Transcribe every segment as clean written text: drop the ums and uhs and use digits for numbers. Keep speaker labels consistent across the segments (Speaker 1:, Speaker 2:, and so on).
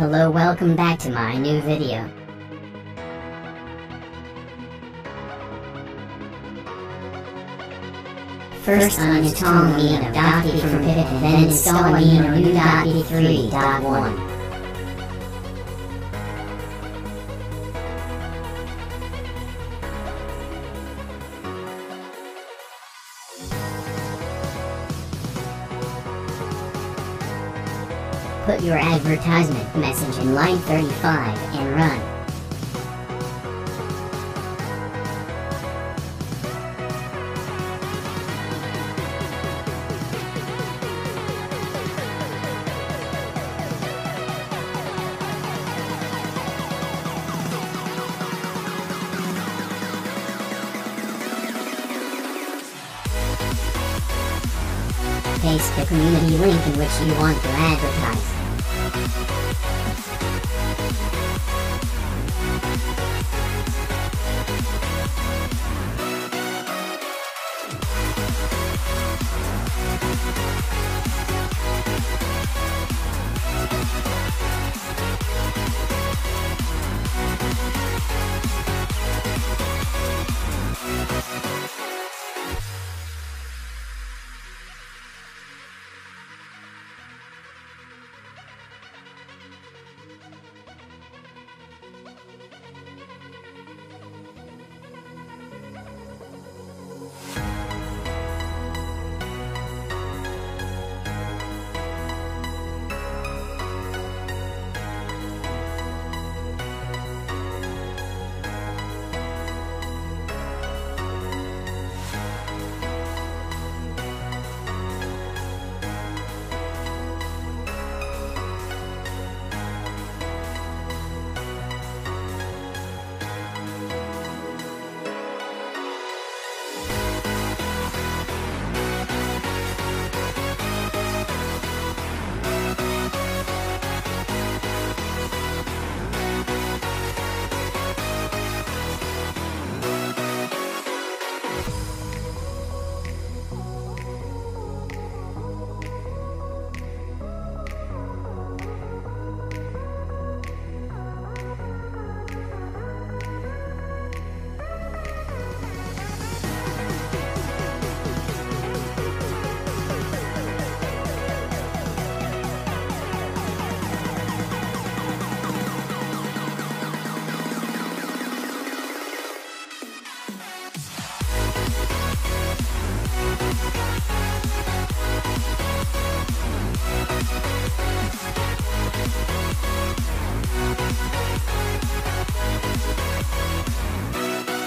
Speaker 1: Hello, welcome back to my new video. First uninstall Amino.exe from pip and then install Amino new.exe 3.1. Put your advertisement message in line 35 and run. Paste the community link in which you want to advertise.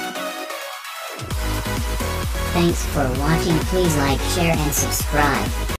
Speaker 1: Thanks for watching. Please like, share and subscribe.